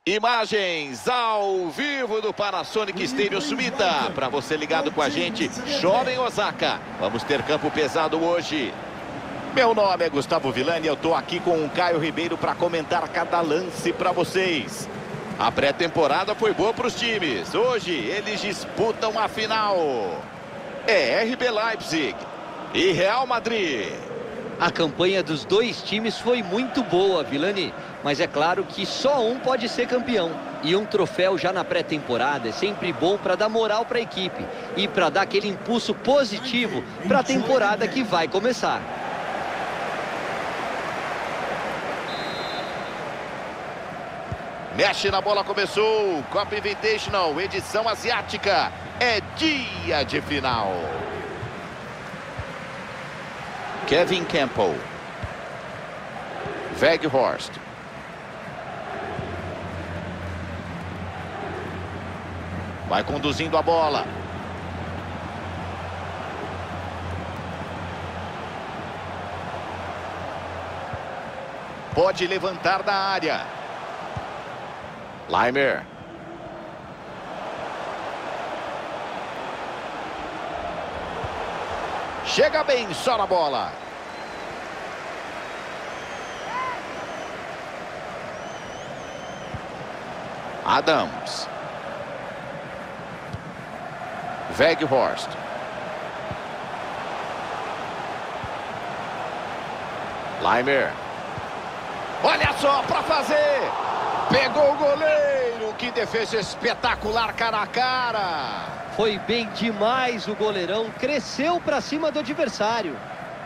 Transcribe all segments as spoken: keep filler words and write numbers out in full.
Imagens ao vivo do Panasonic Stadium Sumitas. Para você ligado com a gente, chora em Osaka. Vamos ter campo pesado hoje. Meu nome é Gustavo Villani e eu estou aqui com o Caio Ribeiro para comentar cada lance para vocês. A pré-temporada foi boa para os times. Hoje eles disputam a final. É R B Leipzig e Real Madrid. A campanha dos dois times foi muito boa, Villani. Mas é claro que só um pode ser campeão. E um troféu já na pré-temporada é sempre bom para dar moral para a equipe. E para dar aquele impulso positivo para a temporada que vai começar. Mexe na bola, começou. Copa Invitational, edição asiática. É dia de final. Kevin Campbell. Weghorst. Vai conduzindo a bola. Pode levantar da área. Leimer. Chega bem só na bola. Adams. Weghorst. Leimer. Olha só para fazer. Pegou o goleiro. Que defesa espetacular, cara a cara. Foi bem demais o goleirão. Cresceu para cima do adversário.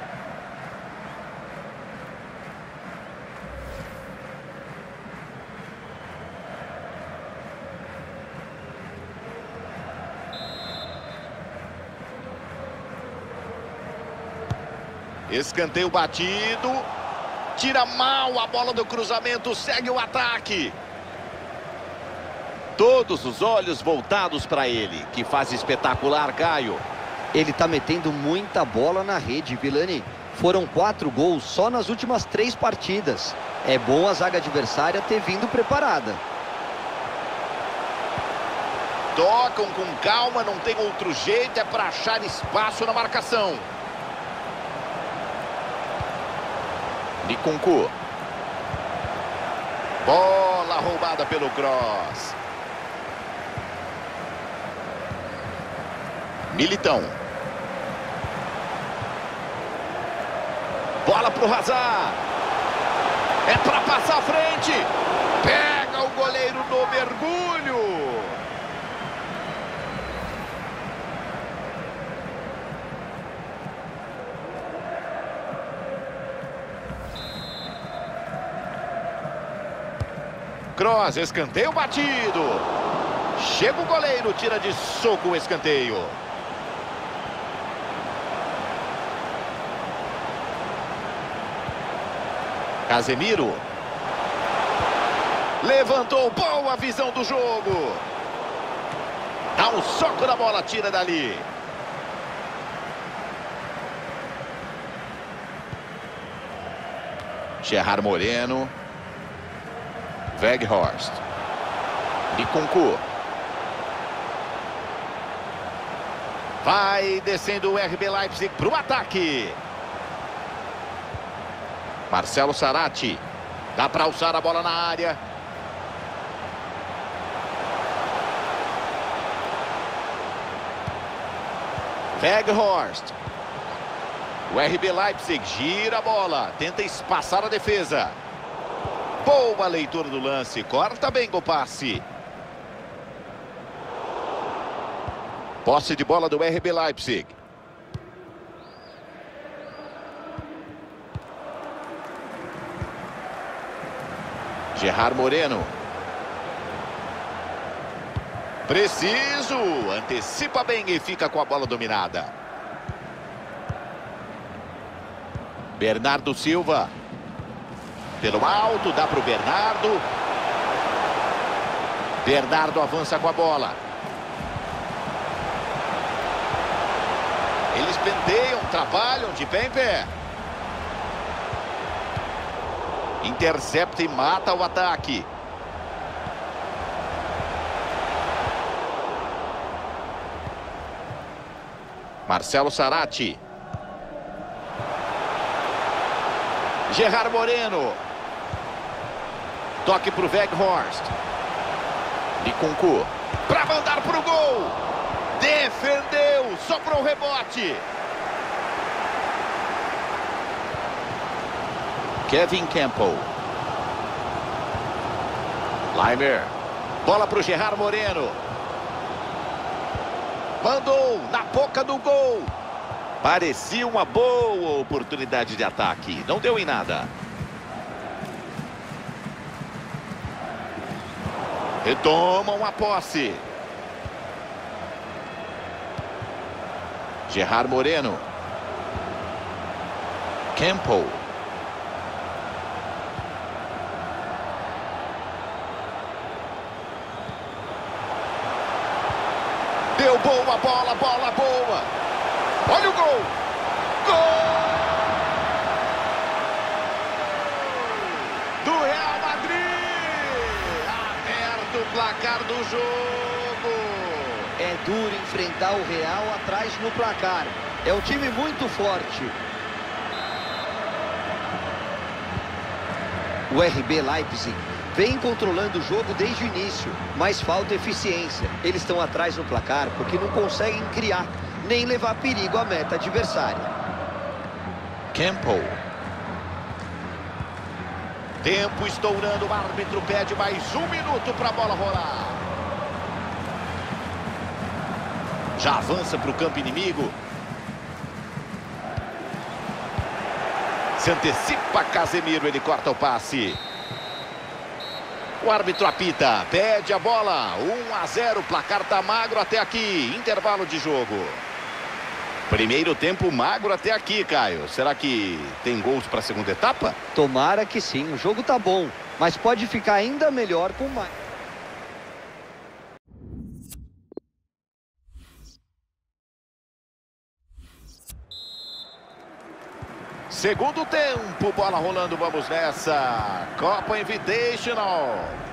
Escanteio batido. Tira mal a bola do cruzamento. Segue o ataque. Todos os olhos voltados para ele. Que faz espetacular, Caio. Ele tá metendo muita bola na rede, Villani. Foram quatro gols só nas últimas três partidas. É bom a zaga adversária ter vindo preparada. Tocam com calma, não tem outro jeito. É para achar espaço na marcação. Nkunku. Bola roubada pelo Cross. Militão. Bola pro Hazard. É para passar à frente. Pega o goleiro no mergulho. Cross, escanteio batido. Chega o goleiro, tira de soco o escanteio. Casemiro. Levantou, boa visão do jogo. Dá um soco na bola, tira dali. Gerard Moreno. Weghorst. Nkunku. Vai descendo o R B Leipzig para o ataque. Marcelo Sarati. Dá para alçar a bola na área. Weghorst. O R B Leipzig gira a bola. Tenta espaçar a defesa. Boa leitura do lance. Corta bem o passe. Posse de bola do R B Leipzig. Gerard Moreno. Preciso. Antecipa bem e fica com a bola dominada. Bernardo Silva. Pelo alto, dá para o Bernardo. Bernardo avança com a bola. Eles penteiam, trabalham de pé em pé. Intercepta e mata o ataque. Marcelo Sarati. Gerard Moreno. Toque para o Weghorst. Nkunku. Para mandar para o gol. Defendeu. Sobrou o rebote. Kevin Campbell. Leimer. Bola para o Gerard Moreno. Mandou na boca do gol. Parecia uma boa oportunidade de ataque. Não deu em nada. Retomam a posse. Gerard Moreno. Campbell. Deu boa bola, bola boa. Olha o gol. Gol do Real Madrid. Aberto o placar do jogo. É duro enfrentar o Real atrás no placar. É um time muito forte. O R B Leipzig vem controlando o jogo desde o início, mas falta eficiência. Eles estão atrás no placar porque não conseguem criar, nem levar perigo à meta adversária. Campbell. Tempo estourando, o árbitro pede mais um minuto para a bola rolar. Já avança para o campo inimigo. Se antecipa Casemiro, ele corta o passe. O árbitro apita, pede a bola. um a zero, placar tá magro até aqui. Intervalo de jogo. Primeiro tempo magro até aqui, Caio. Será que tem gols para a segunda etapa? Tomara que sim, o jogo tá bom, mas pode ficar ainda melhor com mais. Segundo tempo, bola rolando, vamos nessa. Copa Invitational.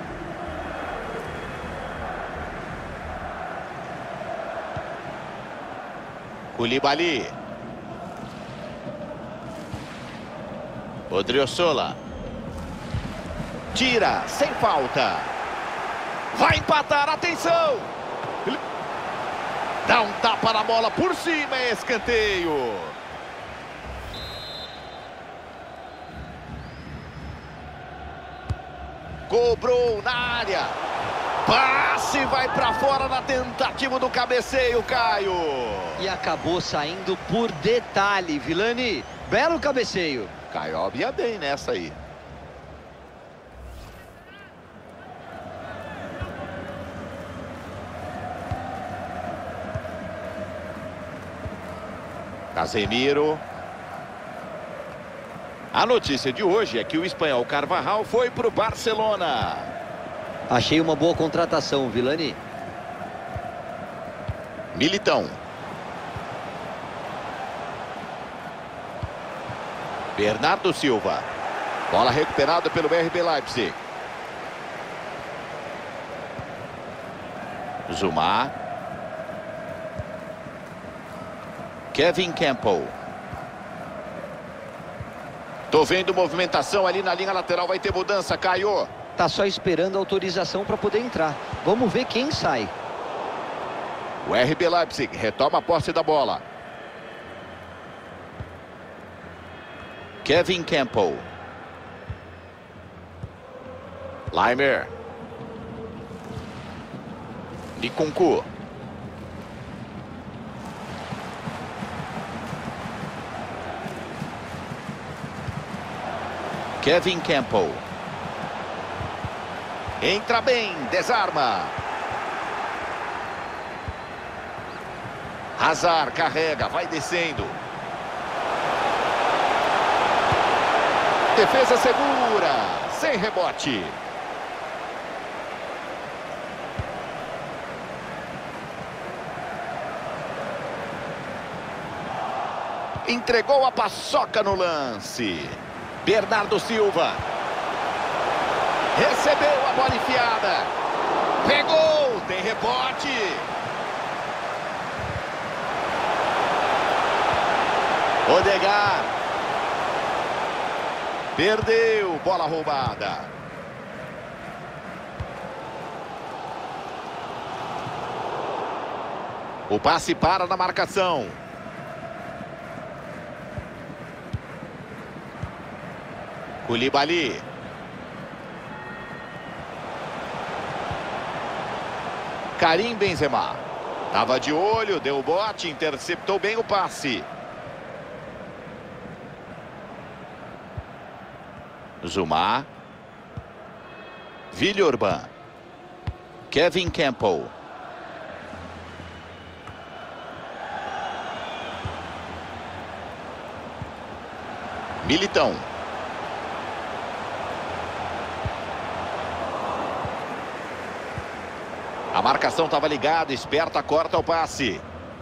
Koulibaly. Odriozola. Tira, sem falta. Vai empatar, atenção. Dá um tapa na bola por cima, é escanteio. Cobrou na área. Passe vai para fora na tentativa do cabeceio, Caio. E acabou saindo por detalhe, Vilani. Belo cabeceio. Caio ia bem nessa aí. Casemiro. A notícia de hoje é que o espanhol Carvajal foi para o Barcelona. Achei uma boa contratação, Vilani. Militão. Bernardo Silva. Bola recuperada pelo R B Leipzig. Zuma. Kevin Campbell. Tô vendo movimentação ali na linha lateral, vai ter mudança, Caio. Tá só esperando a autorização para poder entrar. Vamos ver quem sai. O R B Leipzig retoma a posse da bola. Kevin Campbell. Leimer. Nkunku. Kevin Campbell. Entra bem, desarma. Hazard carrega, vai descendo. Defesa segura, sem rebote. Entregou a paçoca no lance. Bernardo Silva. Recebeu a bola enfiada. Pegou, tem rebote. Odegaard. Perdeu, bola roubada. O passe para na marcação. Koulibaly. Karim Benzema. Tava de olho, deu o bote, interceptou bem o passe. Zuma. Villeurbanne. Kevin Campbell. Militão. A marcação estava ligada, esperta, corta o passe.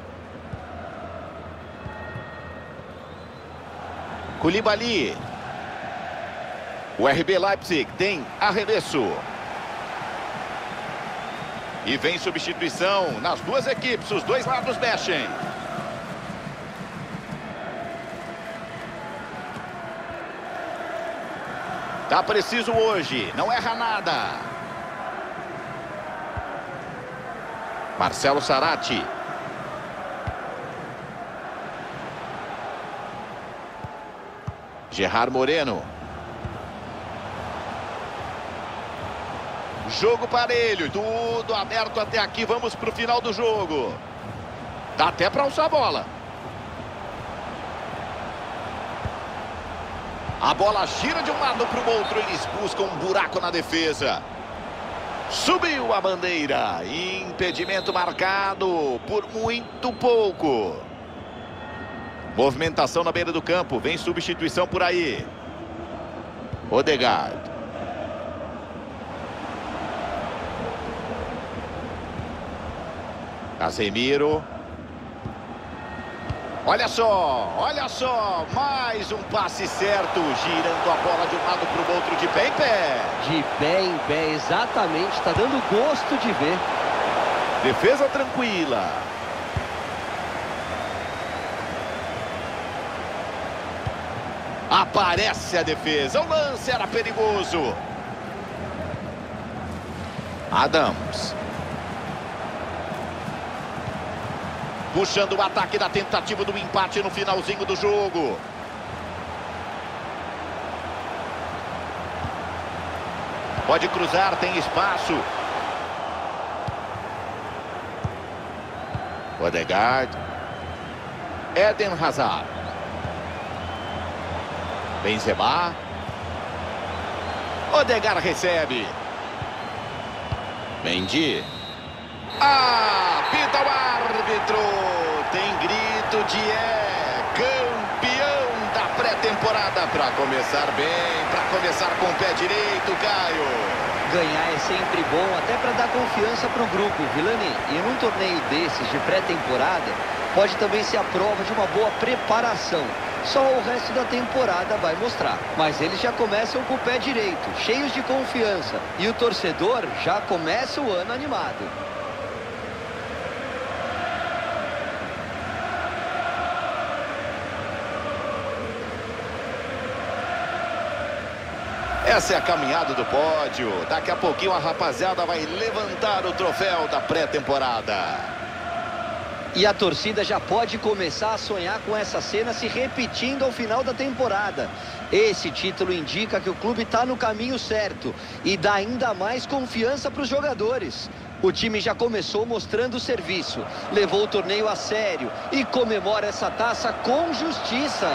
Koulibaly. O R B Leipzig tem arremesso. E vem substituição nas duas equipes, os dois lados mexem. Tá preciso hoje, não erra nada. Marcelo Sarati. Gerard Moreno. Jogo parelho, tudo aberto até aqui, vamos para o final do jogo. Dá até para alçar a bola. A bola gira de um lado para o outro, eles buscam um buraco na defesa. Subiu a bandeira, impedimento marcado por muito pouco. Movimentação na beira do campo, vem substituição por aí. Odegaard. Casemiro. Olha só, olha só, mais um passe certo, girando a bola de um lado para o outro, de pé em pé. De pé em pé, exatamente, está dando gosto de ver. Defesa tranquila. Aparece a defesa, o lance era perigoso. Adams. Puxando o ataque da tentativa do empate no finalzinho do jogo. Pode cruzar, tem espaço. Odegaard. Eden Hazard. Benzema. Odegaard recebe. Mendy. Ah, pita o árbitro. Tem grito de é campeão da pré-temporada. Para começar bem, para começar com o pé direito, Caio. Ganhar é sempre bom, até para dar confiança para o grupo, Vilani. E num torneio desses de pré-temporada, pode também ser a prova de uma boa preparação. Só o resto da temporada vai mostrar. Mas eles já começam com o pé direito, cheios de confiança. E o torcedor já começa o ano animado. Essa é a caminhada do pódio. Daqui a pouquinho a rapaziada vai levantar o troféu da pré-temporada. E a torcida já pode começar a sonhar com essa cena se repetindo ao final da temporada. Esse título indica que o clube está no caminho certo e dá ainda mais confiança para os jogadores. O time já começou mostrando o serviço, levou o torneio a sério e comemora essa taça com justiça.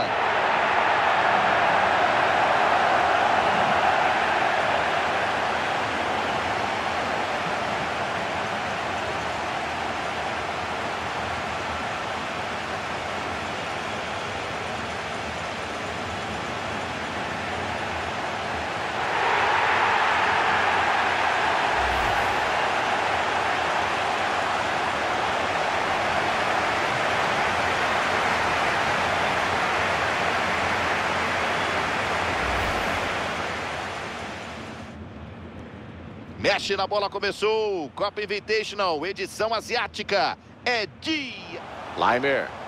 Mexe na bola, começou. Copa Invitational, edição asiática. É dia. Leimer.